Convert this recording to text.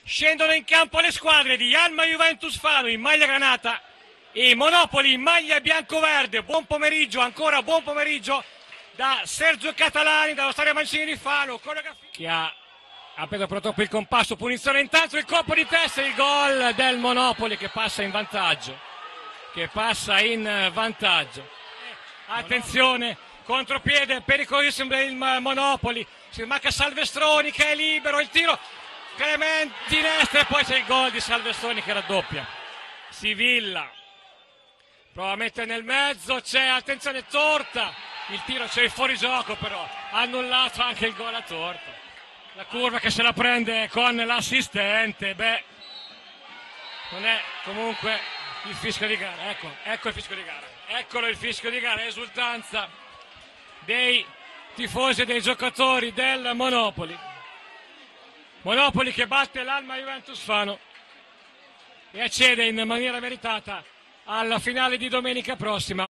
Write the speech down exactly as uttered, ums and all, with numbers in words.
Scendono in campo le squadre di Alma Juventus Fano in maglia granata e Monopoli in maglia bianco-verde. Buon pomeriggio, ancora buon pomeriggio da Sergio Catalani, dallo Stadio Mancini di Fano, che ha appena purtroppo il compasso, punizione intanto, il colpo di testa, il gol del Monopoli che passa in vantaggio, che passa in vantaggio. Attenzione, contropiede pericolosissimo il Monopoli, si manca Salvestroni che è libero, il tiro, Clementi Nestre e poi c'è il gol di Salvestroni che raddoppia. Sivilla prova a mettere nel mezzo, c'è, attenzione, Torta, il tiro, c'è il fuorigioco però, annullato anche il gol a Torta. La curva che se la prende con l'assistente, beh, non è comunque il fischio di gara, ecco, ecco il fischio di gara, eccolo il fischio di gara, esultanza dei tifosi e dei giocatori del Monopoli. Monopoli che batte l'Alma Juventus Fano e accede in maniera meritata alla finale di domenica prossima.